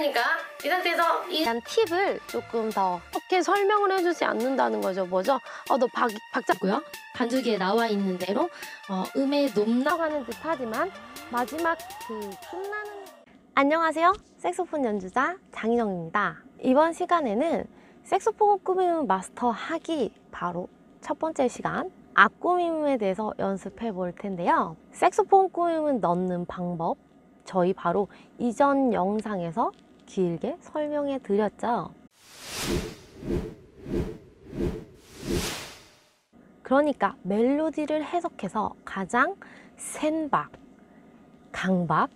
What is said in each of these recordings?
그러니까 이 상태에서 대한 팁을 조금 더 어떻게 설명을 해주지 않는다는 거죠. 뭐죠? 너 박자고요. 반주기에 나와 있는 대로 음의 높나가는 듯하지만 마지막 그 끝나는. 안녕하세요. 색소폰 연주자 장인영입니다. 이번 시간에는 색소폰 꾸밈 마스터 하기 바로 첫 번째 시간 앞 꾸밈에 대해서 연습해 볼 텐데요. 색소폰 꾸밈은 넣는 방법 저희 바로 이전 영상에서 길게 설명해 드렸죠. 그러니까 멜로디를 해석해서 가장 센 박, 강박,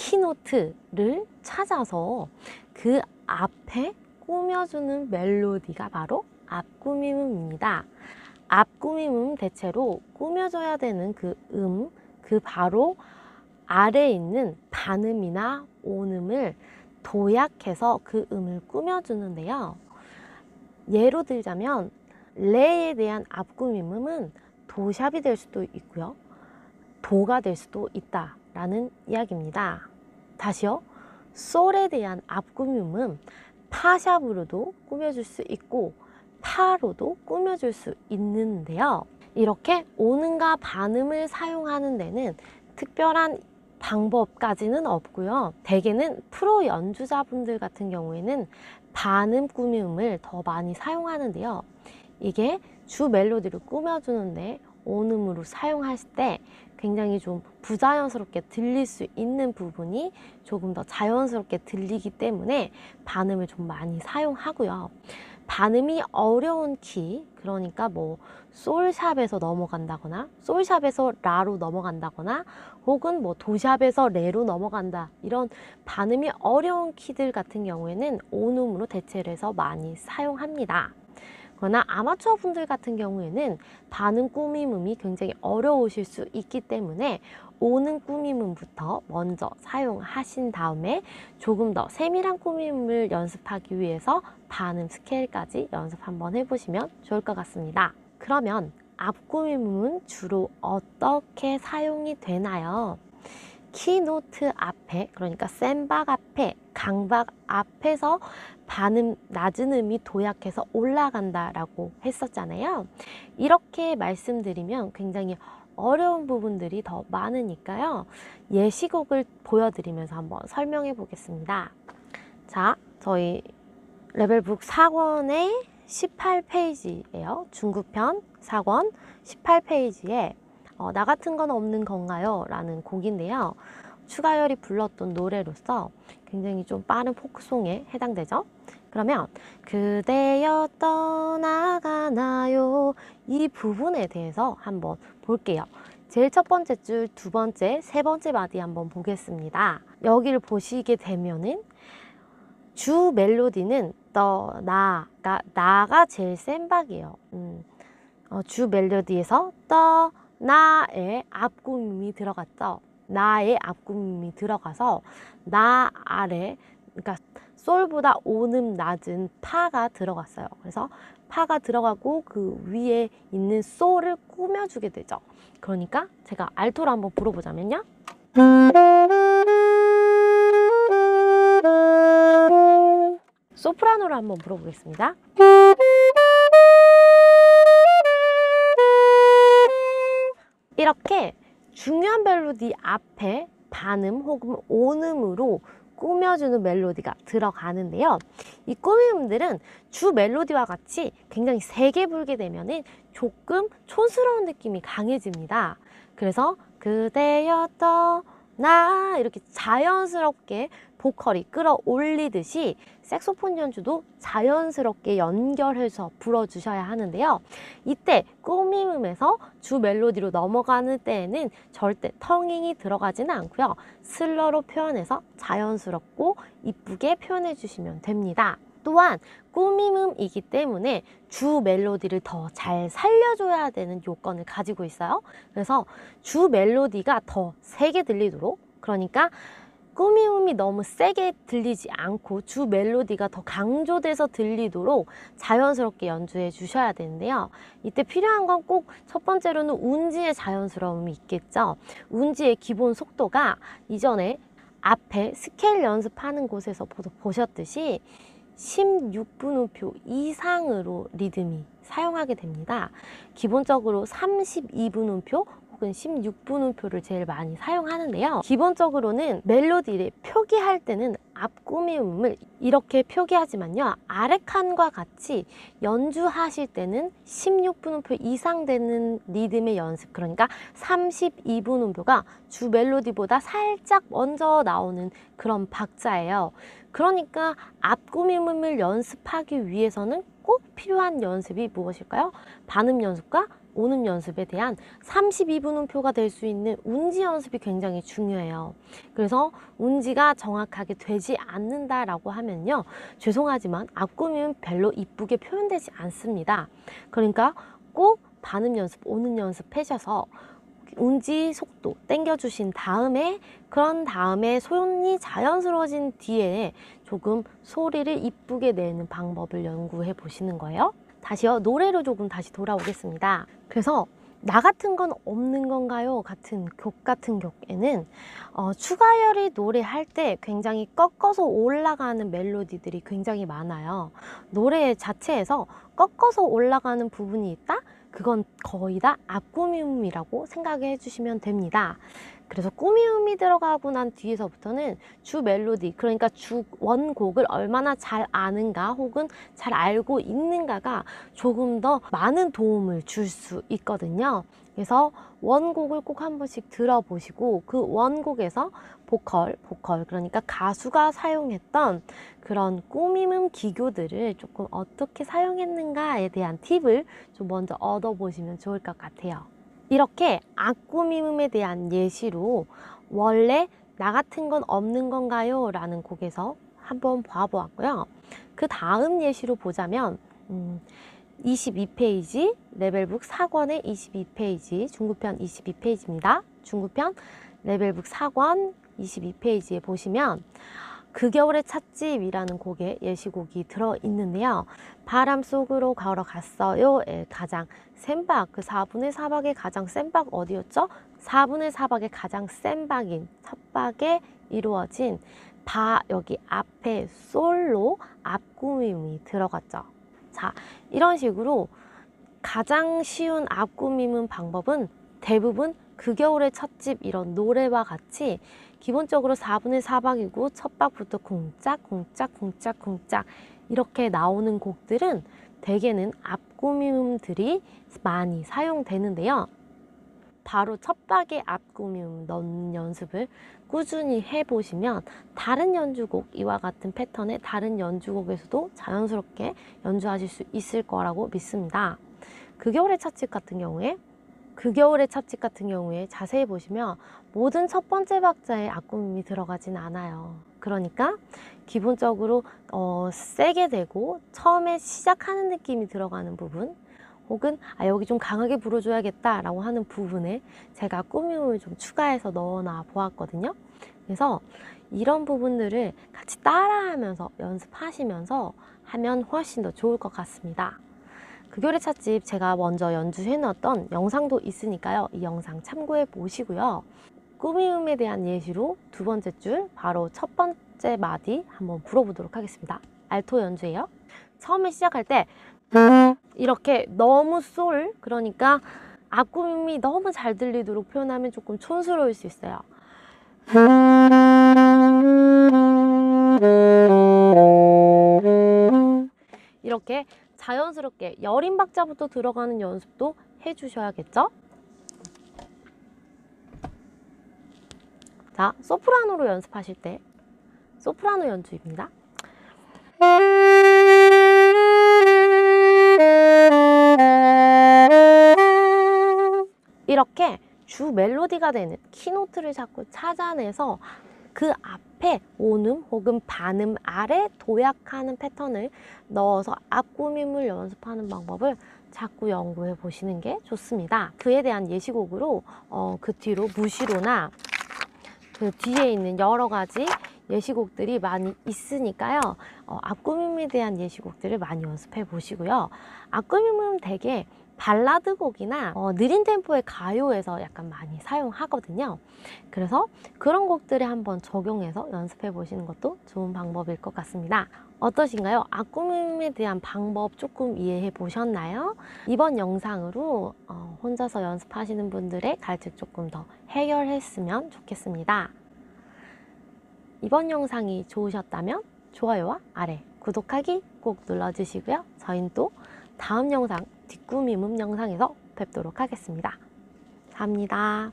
키노트를 찾아서 그 앞에 꾸며주는 멜로디가 바로 앞꾸밈음입니다. 앞꾸밈음 대체로 꾸며줘야 되는 그 그 바로 아래에 있는 반음이나 온음을 도약해서 그 음을 꾸며주는데요. 예로 들자면 레에 대한 앞꾸밈음은 도샵이 될 수도 있고요. 도가 될 수도 있다라는 이야기입니다. 다시요. 솔에 대한 앞꾸밈음은 파샵으로도 꾸며줄 수 있고 파로도 꾸며줄 수 있는데요. 이렇게 온음과 반음을 사용하는 데는 특별한 방법까지는 없고요. 대개는 프로 연주자분들 같은 경우에는 반음 꾸밈을 더 많이 사용하는데요. 이게 주 멜로디를 꾸며주는데 온음으로 사용하실 때 굉장히 좀 부자연스럽게 들릴 수 있는 부분이 조금 더 자연스럽게 들리기 때문에 반음을 좀 많이 사용하고요. 반음이 어려운 키, 그러니까 뭐 솔샵에서 넘어간다거나 솔샵에서 라로 넘어간다거나 혹은 뭐 도샵에서 레로 넘어간다, 이런 반음이 어려운 키들 같은 경우에는 온음으로 대체를 해서 많이 사용합니다. 그러나 아마추어 분들 같은 경우에는 반음 꾸밈음이 굉장히 어려우실 수 있기 때문에 온음 꾸밈음부터 먼저 사용하신 다음에 조금 더 세밀한 꾸밈음을 연습하기 위해서 반음 스케일까지 연습 한번 해보시면 좋을 것 같습니다. 그러면 앞 꾸밈음은 주로 어떻게 사용이 되나요? 키노트 앞에, 그러니까 센 박 앞에, 강박 앞에서 반음, 낮은 음이 도약해서 올라간다라고 했었잖아요. 이렇게 말씀드리면 굉장히 어려운 부분들이 더 많으니까요. 예시곡을 보여드리면서 한번 설명해 보겠습니다. 자, 저희 레벨북 4권의 18페이지예요. 중급편 4권 18페이지에 나 같은 건 없는 건가요? 라는 곡인데요. 추가열이 불렀던 노래로서 굉장히 좀 빠른 포크송에 해당되죠. 그러면 그대여 떠나가나요? 이 부분에 대해서 한번 볼게요. 제일 첫 번째 줄, 두 번째, 세 번째 마디 한번 보겠습니다. 여기를 보시게 되면은 주 멜로디는 나가 제일 센 박이에요. 주 멜로디에서 나의 앞구음이 들어갔죠. 나의 앞구음이 들어가서 나 아래, 그러니까 솔보다 온음 낮은 파가 들어갔어요. 그래서 파가 들어가고 그 위에 있는 솔을 꾸며주게 되죠. 그러니까 제가 알토로 한번 불어보자면요. 소프라노로 한번 불어보겠습니다. 이렇게 중요한 멜로디 앞에 반음 혹은 온음으로 꾸며주는 멜로디가 들어가는데요. 이 꾸밈들은 주 멜로디와 같이 굉장히 세게 불게 되면 조금 촌스러운 느낌이 강해집니다. 그래서 그대여 떠나 이렇게 자연스럽게 보컬이 끌어올리듯이 색소폰 연주도 자연스럽게 연결해서 불어주셔야 하는데요. 이때 꾸밈음에서 주 멜로디로 넘어가는 때에는 절대 텅잉이 들어가지는 않고요. 슬러로 표현해서 자연스럽고 이쁘게 표현해 주시면 됩니다. 또한 꾸밈음이기 때문에 주 멜로디를 더 잘 살려줘야 되는 요건을 가지고 있어요. 그래서 주 멜로디가 더 세게 들리도록, 그러니까 꾸밈음이 너무 세게 들리지 않고 주 멜로디가 더 강조돼서 들리도록 자연스럽게 연주해 주셔야 되는데요. 이때 필요한 건 꼭 첫 번째로는 운지의 자연스러움이 있겠죠. 운지의 기본 속도가 이전에 앞에 스케일 연습하는 곳에서 보셨듯이 16분음표 이상으로 리듬이 사용하게 됩니다. 기본적으로 32분음표 혹은 16분음표를 제일 많이 사용하는데요. 기본적으로는 멜로디를 표기할 때는 앞구미음을 이렇게 표기하지만요. 아래 칸과 같이 연주하실 때는 16분음표 이상 되는 리듬의 연습, 그러니까 32분음표가 주 멜로디보다 살짝 먼저 나오는 그런 박자예요. 그러니까 앞구미음을 연습하기 위해서는 꼭 필요한 연습이 무엇일까요? 반음 연습과 오음 연습에 대한 32분음표가 될 수 있는 운지 연습이 굉장히 중요해요. 그래서 운지가 정확하게 되지 않는다라고 하면요. 죄송하지만 앞구미는 별로 이쁘게 표현되지 않습니다. 그러니까 꼭 반음 연습, 오음 연습 하셔서 운지 속도 땡겨주신 다음에 그런 다음에 손이 자연스러워진 뒤에 조금 소리를 이쁘게 내는 방법을 연구해 보시는 거예요. 다시요. 노래로 조금 다시 돌아오겠습니다. 그래서 나 같은 건 없는 건가요? 같은 곡 같은 경우에는 추가열이 노래할 때 굉장히 꺾어서 올라가는 멜로디들이 굉장히 많아요. 노래 자체에서 꺾어서 올라가는 부분이 있다? 그건 거의 다 앞구미음이라고 생각해 주시면 됩니다. 그래서 꾸미음이 들어가고 난 뒤에서부터는 주 멜로디, 그러니까 주 원곡을 얼마나 잘 아는가 혹은 잘 알고 있는가가 조금 더 많은 도움을 줄 수 있거든요. 그래서 원곡을 꼭 한 번씩 들어보시고 그 원곡에서 보컬 그러니까 가수가 사용했던 그런 꾸밈음 기교들을 조금 어떻게 사용했는가에 대한 팁을 좀 먼저 얻어보시면 좋을 것 같아요. 이렇게 앞꾸밈음에 대한 예시로 원래 나 같은 건 없는 건가요? 라는 곡에서 한번 봐보았고요. 그 다음 예시로 보자면 22페이지 레벨북 4권의 22페이지 중급편 22페이지입니다. 중급편 레벨북 4권 22페이지에 보시면 그 겨울의 찻집이라는 곡의 예시곡이 들어있는데요. 바람 속으로 걸어갔어요의 가장 센 박, 그 4분의 4박의 가장 센 박 어디였죠? 4분의 4박의 가장 센 박인 첫 박에 이루어진 바, 여기 앞에 솔로 앞구미음이 들어갔죠. 자, 이런 식으로 가장 쉬운 앞구미음 방법은 대부분 그 겨울의 찻집 이런 노래와 같이 기본적으로 4분의 4박이고 첫 박부터 쿵짝 이렇게 나오는 곡들은 대개는 앞구미음들이 많이 사용되는데요. 바로 첫 박에 앞구미음 넣는 연습을 꾸준히 해보시면 다른 연주곡, 이와 같은 패턴의 다른 연주곡에서도 자연스럽게 연주하실 수 있을 거라고 믿습니다. 그 겨울의 찻집 같은 경우에 자세히 보시면 모든 첫 번째 박자에 앞구음이 들어가진 않아요. 그러니까 기본적으로 세게 되고 처음에 시작하는 느낌이 들어가는 부분, 혹은 여기 좀 강하게 불어줘야겠다 라고 하는 부분에 제가 꾸밈을 좀 추가해서 넣어놔 보았거든요. 그래서 이런 부분들을 같이 따라하면서 연습하시면서 하면 훨씬 더 좋을 것 같습니다. 그 겨울의 찻집 제가 먼저 연주해 놓았던 영상도 있으니까요. 이 영상 참고해 보시고요. 꾸미음에 대한 예시로 두 번째 줄, 바로 첫 번째 마디 한번 불어보도록 하겠습니다. 알토 연주예요. 처음에 시작할 때 이렇게 너무 그러니까 앞구음이 너무 잘 들리도록 표현하면 조금 촌스러울 수 있어요. 이렇게 자연스럽게 여린 박자부터 들어가는 연습도 해주셔야겠죠? 자, 소프라노로 연습하실 때 소프라노 연주입니다. 이렇게 주 멜로디가 되는 키노트를 자꾸 찾아내서 그 앞에 오음 혹은 반음 아래 도약하는 패턴을 넣어서 앞구밈을 연습하는 방법을 자꾸 연구해 보시는 게 좋습니다. 그에 대한 예시곡으로 그 뒤로 무시로나 그 뒤에 있는 여러 가지 예시곡들이 많이 있으니까요. 앞구밈에 대한 예시곡들을 많이 연습해 보시고요. 앞구밈은 되게 발라드 곡이나 느린 템포의 가요에서 약간 많이 사용하거든요. 그래서 그런 곡들에 한번 적용해서 연습해 보시는 것도 좋은 방법일 것 같습니다. 어떠신가요? 앞꾸밈에 대한 방법 조금 이해해 보셨나요? 이번 영상으로 혼자서 연습하시는 분들의 갈증 조금 더 해결했으면 좋겠습니다. 이번 영상이 좋으셨다면 좋아요와 아래 구독하기 꼭 눌러주시고요. 저희는 또 다음 영상 뒷꾸밈 영상에서 뵙도록 하겠습니다. 감사합니다.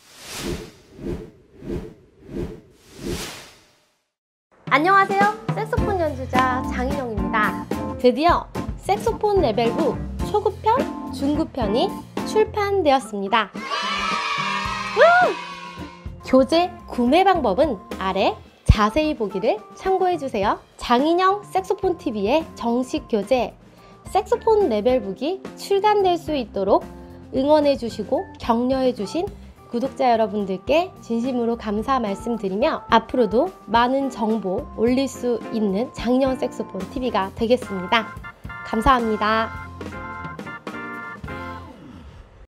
안녕하세요. 색소폰 연주자 장인영입니다. 드디어 색소폰 레벨9 초급편, 중급편이 출판되었습니다. 교재 구매 방법은 아래 자세히 보기를 참고해주세요. 장인영 색소폰 TV의 정식 교재 색소폰 레벨북이 출간될 수 있도록 응원해주시고 격려해주신 구독자 여러분들께 진심으로 감사 말씀드리며 앞으로도 많은 정보 올릴 수 있는 장인영 색소폰 TV가 되겠습니다. 감사합니다.